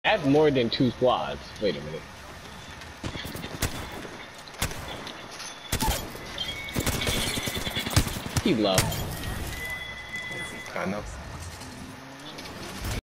That's more than 2 squads. Wait a minute. He low. I know.